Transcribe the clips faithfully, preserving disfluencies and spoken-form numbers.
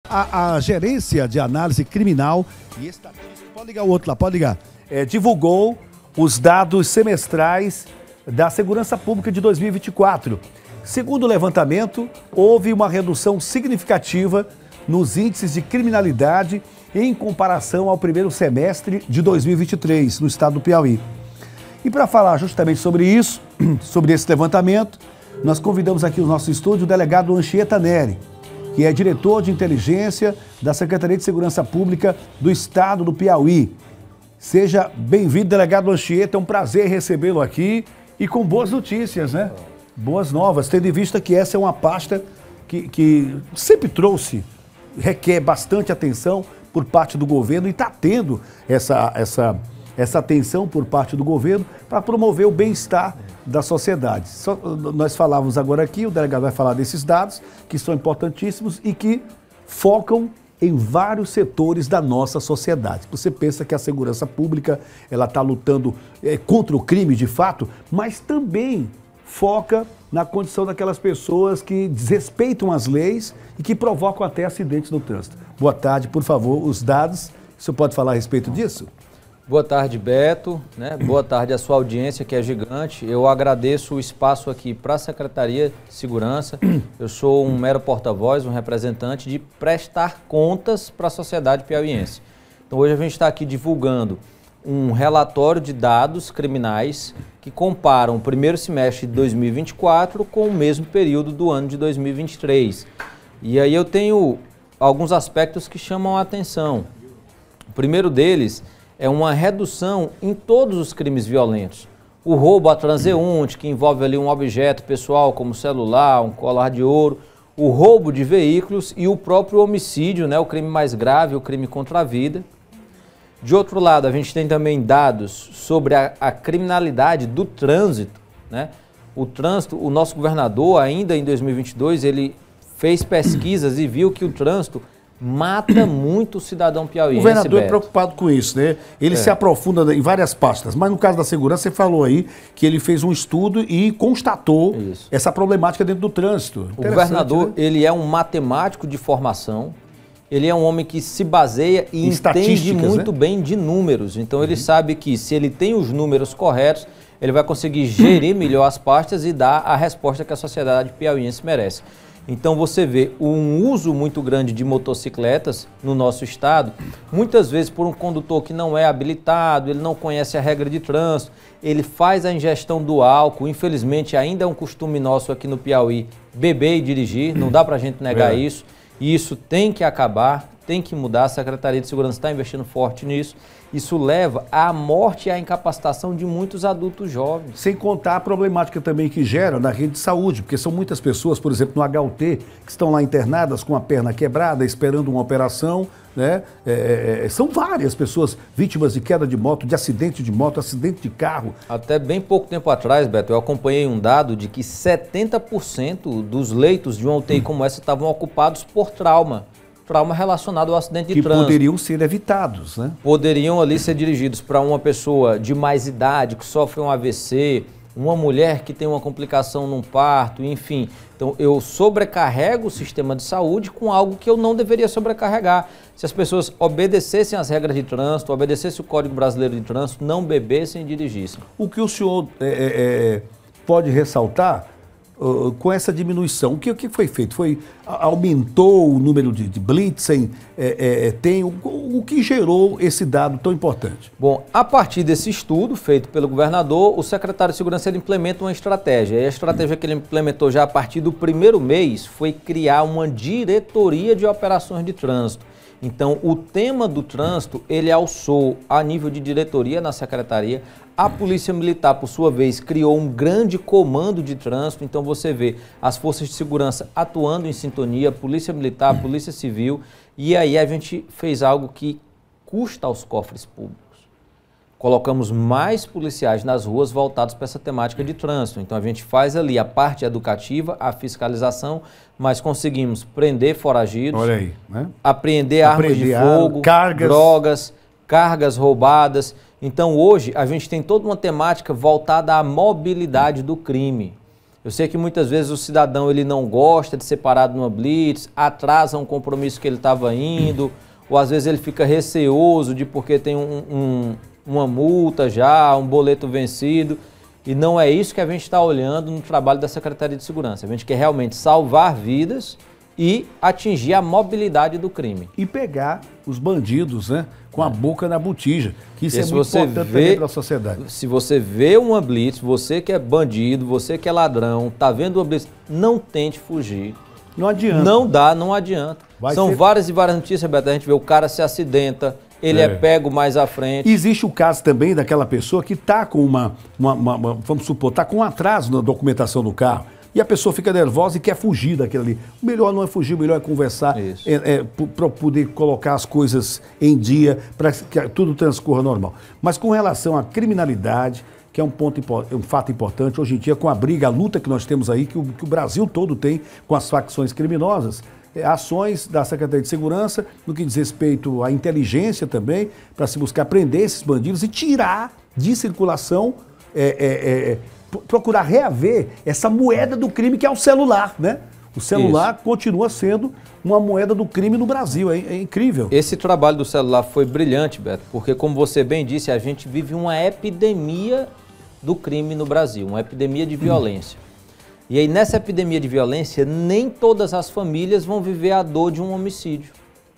A, a Gerência de Análise Criminal e Estatística, pode ligar o outro lá, pode ligar, é, divulgou os dados semestrais da Segurança Pública de dois mil e vinte e quatro. Segundo o levantamento, houve uma redução significativa nos índices de criminalidade em comparação ao primeiro semestre de dois mil e vinte e três, no estado do Piauí. E para falar justamente sobre isso, sobre esse levantamento, nós convidamos aqui no nosso estúdio o delegado Anchieta Neri, que é diretor de inteligência da Secretaria de Segurança Pública do estado do Piauí. Seja bem-vindo, delegado Anchieta, é um prazer recebê-lo aqui e com boas notícias, né? Boas novas, tendo em vista que essa é uma pasta que, que sempre trouxe, requer bastante atenção por parte do governo e está tendo essa, essa, essa atenção por parte do governo para promover o bem-estar da sociedade. Só, nós falávamos agora aqui, o delegado vai falar desses dados que são importantíssimos e que focam em vários setores da nossa sociedade. Você pensa que a segurança pública ela está lutando é, contra o crime de fato, mas também foca na condição daquelas pessoas que desrespeitam as leis e que provocam até acidentes no trânsito. Boa tarde, por favor, os dados. O senhor pode falar a respeito disso? Boa tarde, Beto. Né? Boa tarde à sua audiência, que é gigante. Eu agradeço o espaço aqui para a Secretaria de Segurança. Eu sou um mero porta-voz, um representante de prestar contas para a sociedade piauiense. Então, hoje a gente está aqui divulgando um relatório de dados criminais que comparam o primeiro semestre de dois mil e vinte e quatro com o mesmo período do ano de dois mil e vinte e três. E aí eu tenho alguns aspectos que chamam a atenção. O primeiro deles é uma redução em todos os crimes violentos. O roubo a transeunte, que envolve ali um objeto pessoal como celular, um colar de ouro, o roubo de veículos e o próprio homicídio, né, o crime mais grave, o crime contra a vida. De outro lado, a gente tem também dados sobre a, a criminalidade do trânsito, né? O trânsito, o nosso governador, ainda em dois mil e vinte e dois, ele fez pesquisas e viu que o trânsito mata muito o cidadão piauiense. O governador Beto. é preocupado com isso, né? Ele é. se aprofunda em várias pastas, mas no caso da segurança, você falou aí que ele fez um estudo e constatou isso. essa problemática dentro do trânsito. O governador, né? ele é um matemático de formação. Ele é um homem que se baseia e entende muito né? bem de números. Então, ele uhum. sabe que se ele tem os números corretos, ele vai conseguir gerir melhor as pastas e dar a resposta que a sociedade piauiense merece. Então, você vê um uso muito grande de motocicletas no nosso estado, muitas vezes por um condutor que não é habilitado, ele não conhece a regra de trânsito, ele faz a ingestão do álcool. Infelizmente, ainda é um costume nosso aqui no Piauí beber e dirigir, não dá para a gente negar é. isso. E isso tem que acabar, tem que mudar, a Secretaria de Segurança está investindo forte nisso. Isso leva à morte e à incapacitação de muitos adultos jovens. Sem contar a problemática também que gera na rede de saúde, porque são muitas pessoas, por exemplo, no H U T, que estão lá internadas com a perna quebrada, esperando uma operação, né? É, são várias pessoas vítimas de queda de moto, de acidente de moto, acidente de carro. Até bem pouco tempo atrás, Beto, eu acompanhei um dado de que setenta por cento dos leitos de uma U T I como essa estavam ocupados por trauma. Trauma relacionado ao acidente de que trânsito. Que poderiam ser evitados, né? Poderiam ali ser dirigidos para uma pessoa de mais idade, que sofre um A V C, uma mulher que tem uma complicação num parto, enfim. Então, eu sobrecarrego o sistema de saúde com algo que eu não deveria sobrecarregar. Se as pessoas obedecessem às regras de trânsito, obedecessem o Código Brasileiro de Trânsito, não bebessem e dirigissem. O que o senhor é, é, pode ressaltar uh, com essa diminuição? O que, o que foi feito? Foi, aumentou o número de, de blitzen? É, é, tem, o, o que gerou esse dado tão importante? Bom, a partir desse estudo feito pelo governador, o secretário de Segurança ele implementa uma estratégia. E a estratégia que ele implementou já a partir do primeiro mês foi criar uma diretoria de operações de trânsito. Então, o tema do trânsito, ele alçou a nível de diretoria na secretaria. A Polícia Militar, por sua vez, criou um grande comando de trânsito. Então, você vê as forças de segurança atuando em sintonia, Polícia Militar, Polícia Civil. E aí a gente fez algo que custa aos cofres públicos. Colocamos mais policiais nas ruas voltados para essa temática de trânsito. Então, a gente faz ali a parte educativa, a fiscalização, mas conseguimos prender foragidos, Olha aí, né? apreender armas de fogo, cargas. drogas, cargas roubadas. Então, hoje, a gente tem toda uma temática voltada à mobilidade do crime. Eu sei que muitas vezes o cidadão ele não gosta de ser parado numa blitz, atrasa um compromisso que ele estava indo, ou às vezes ele fica receoso de porque tem um, um, uma multa já, um boleto vencido. E não é isso que a gente está olhando no trabalho da Secretaria de Segurança. A gente quer realmente salvar vidas e atingir a mobilidade do crime. E pegar os bandidos, né, com a boca na botija, que isso e é muito importante também para a sociedade. Se você vê uma blitz, você que é bandido, você que é ladrão, tá vendo uma blitz, não tente fugir. Não adianta. Não dá, não adianta. Vai São ser... várias e várias notícias, Beto, a gente vê o cara se acidenta, ele é. é pego mais à frente. Existe o caso também daquela pessoa que está com uma, uma, uma, uma, vamos supor, está com um atraso na documentação do carro. E a pessoa fica nervosa e quer fugir daquilo ali. O melhor não é fugir, o melhor é conversar, é, é, para poder colocar as coisas em dia, para que tudo transcorra normal. Mas com relação à criminalidade, que é um, ponto, um fato importante, hoje em dia, com a briga, a luta que nós temos aí, que o, que o Brasil todo tem com as facções criminosas, é, ações da Secretaria de Segurança, no que diz respeito à inteligência também, para se buscar prender esses bandidos e tirar de circulação... É, é, é, procurar reaver essa moeda do crime que é o celular, né? O celular Isso. continua sendo uma moeda do crime no Brasil, é, é incrível. Esse trabalho do celular foi brilhante, Beto, porque como você bem disse, a gente vive uma epidemia do crime no Brasil, uma epidemia de violência. Hum. E aí nessa epidemia de violência, nem todas as famílias vão viver a dor de um homicídio.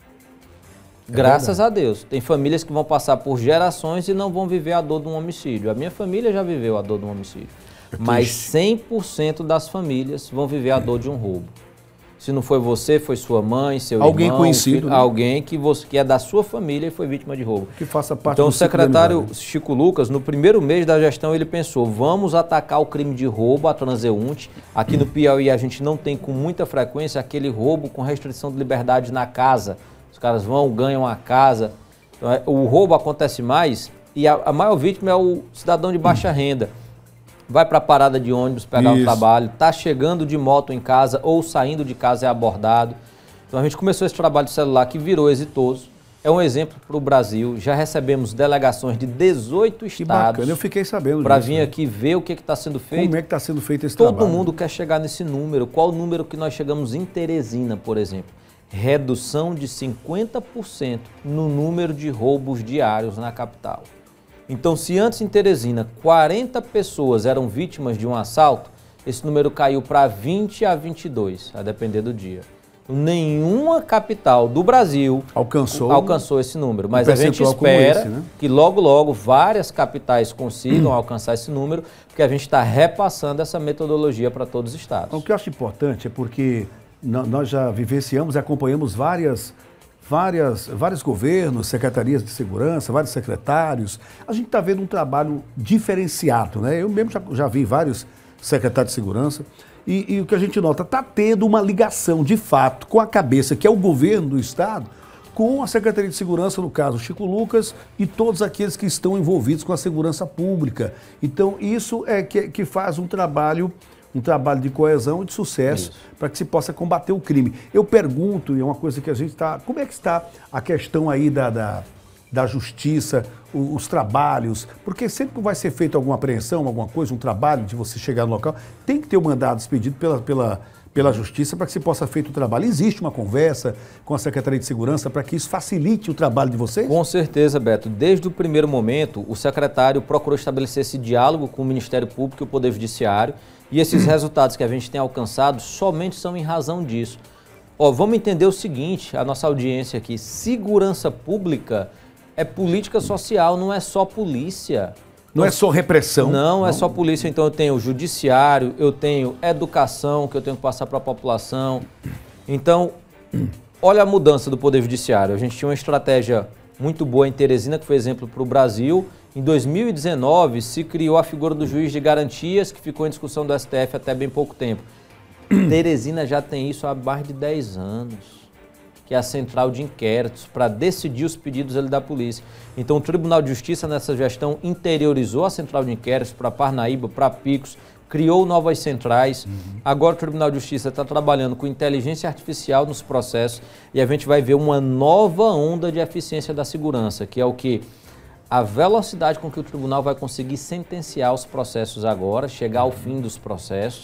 É Graças verdade. a Deus. Tem famílias que vão passar por gerações e não vão viver a dor de um homicídio. A minha família já viveu a dor de um homicídio. É Mas cem por cento das famílias vão viver a dor de um roubo. Se não foi você, foi sua mãe, seu alguém irmão, conhecido, filho, né? alguém que, você, que é da sua família e foi vítima de roubo. Que faça parte então do o secretário Chico Lucas, no primeiro mês da gestão, ele pensou, vamos atacar o crime de roubo a transeunte. Aqui no Piauí a gente não tem com muita frequência aquele roubo com restrição de liberdade na casa. Os caras vão, ganham a casa. O roubo acontece mais e a, a maior vítima é o cidadão de baixa renda. Vai para a parada de ônibus pegar Isso. o trabalho, está chegando de moto em casa ou saindo de casa é abordado. Então a gente começou esse trabalho de celular que virou exitoso. É um exemplo para o Brasil. Já recebemos delegações de dezoito estados. Que bacana, eu fiquei sabendo para vir aqui ver o que está sendo feito. Como é que está sendo feito esse Todo trabalho? Todo mundo quer chegar nesse número. Qual o número que nós chegamos em Teresina, por exemplo? Redução de cinquenta por cento no número de roubos diários na capital. Então, se antes em Teresina quarenta pessoas eram vítimas de um assalto, esse número caiu para vinte a vinte e dois, a depender do dia. Nenhuma capital do Brasil alcançou, alcançou esse número, mas a gente espera esse, né? que logo, logo várias capitais consigam hum. alcançar esse número, porque a gente está repassando essa metodologia para todos os estados. O que eu acho importante é porque nós já vivenciamos e acompanhamos várias... Várias, vários governos, secretarias de segurança, vários secretários. A gente está vendo um trabalho diferenciado, né? Eu mesmo já, já vi vários secretários de segurança e, e o que a gente nota, está tendo uma ligação de fato com a cabeça, que é o governo do estado, com a Secretaria de Segurança, no caso Chico Lucas, e todos aqueles que estão envolvidos com a segurança pública. Então isso é que, que faz um trabalho... um trabalho de coesão e de sucesso para que se possa combater o crime. Eu pergunto, e é uma coisa que a gente está... Como é que está a questão aí da, da, da justiça, os, os trabalhos? Porque sempre que vai ser feita alguma apreensão, alguma coisa, um trabalho de você chegar no local, tem que ter o mandado expedido pela, pela, pela justiça para que se possa feito o trabalho. Existe uma conversa com a Secretaria de Segurança para que isso facilite o trabalho de vocês? Com certeza, Beto. Desde o primeiro momento, o secretário procurou estabelecer esse diálogo com o Ministério Público e o Poder Judiciário. E esses resultados que a gente tem alcançado somente são em razão disso. Ó, vamos entender o seguinte, a nossa audiência aqui, segurança pública é política social, não é só polícia. Não, não é só repressão. Não, não é só polícia, então eu tenho judiciário, eu tenho educação que eu tenho que passar para a população. Então, olha a mudança do Poder Judiciário. A gente tinha uma estratégia muito boa em Teresina, que foi exemplo para o Brasil. Em dois mil e dezenove, se criou a figura do juiz de garantias, que ficou em discussão do S T F até bem pouco tempo. Teresina já tem isso há mais de dez anos, que é a central de inquéritos, para decidir os pedidos ali da polícia. Então, o Tribunal de Justiça, nessa gestão, interiorizou a central de inquéritos para Parnaíba, para Picos, criou novas centrais. Uhum. Agora, o Tribunal de Justiça está trabalhando com inteligência artificial nos processos e a gente vai ver uma nova onda de eficiência da segurança, que é o que... a velocidade com que o tribunal vai conseguir sentenciar os processos agora, chegar ao fim dos processos.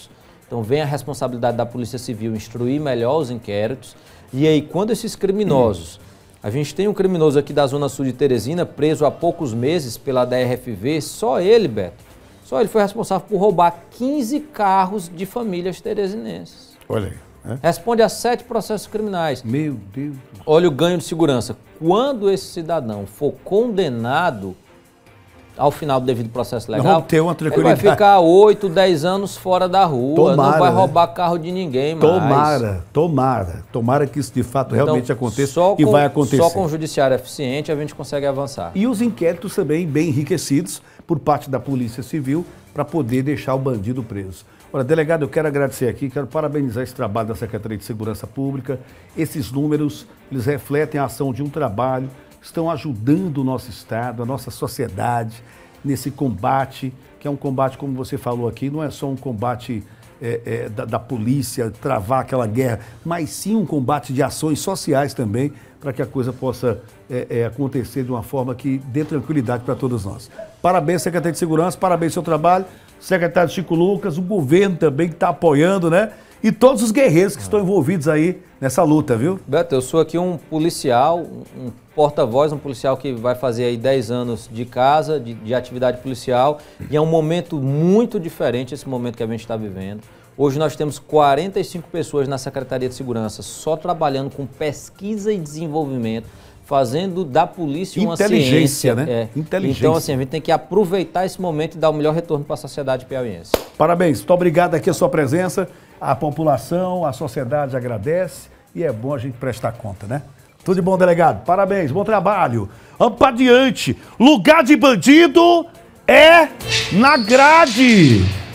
Então vem a responsabilidade da Polícia Civil instruir melhor os inquéritos. E aí, quando esses criminosos... A gente tem um criminoso aqui da Zona Sul de Teresina, preso há poucos meses pela D R F V, só ele, Beto, só ele foi responsável por roubar quinze carros de famílias teresinenses. Olha aí. É? Responde a sete processos criminais. Meu Deus. Olha o ganho de segurança. Quando esse cidadão for condenado ao final do devido processo legal, ter uma ele vai ficar oito, dez anos fora da rua, tomara, não vai roubar né? carro de ninguém mais. Tomara, tomara. Tomara que isso de fato então, realmente aconteça só e com, vai acontecer. Só com o judiciário eficiente a gente consegue avançar. E os inquéritos também bem enriquecidos por parte da Polícia Civil para poder deixar o bandido preso. Olha, delegado, eu quero agradecer aqui, quero parabenizar esse trabalho da Secretaria de Segurança Pública. Esses números, eles refletem a ação de um trabalho, estão ajudando o nosso Estado, a nossa sociedade, nesse combate, que é um combate, como você falou aqui, não é só um combate é, é, da, da polícia, travar aquela guerra, mas sim um combate de ações sociais também, para que a coisa possa é, é, acontecer de uma forma que dê tranquilidade para todos nós. Parabéns, secretário de Segurança, parabéns pelo seu trabalho, secretário Chico Lucas, o governo também que está apoiando, né? E todos os guerreiros que estão envolvidos aí nessa luta, viu? Beto, eu sou aqui um policial, um porta-voz, um policial que vai fazer aí dez anos de casa, de, de atividade policial, e é um momento muito diferente esse momento que a gente está vivendo. Hoje nós temos quarenta e cinco pessoas na Secretaria de Segurança só trabalhando com pesquisa e desenvolvimento, fazendo da polícia uma inteligência, ciência, né? É. Inteligência. Então, assim, a gente tem que aproveitar esse momento e dar o melhor retorno para a sociedade piauiense. Parabéns, muito obrigado aqui a sua presença. A população, a sociedade agradece e é bom a gente prestar conta, né? Tudo de bom, delegado. Parabéns, bom trabalho. Vamos para diante. Lugar de bandido é na grade.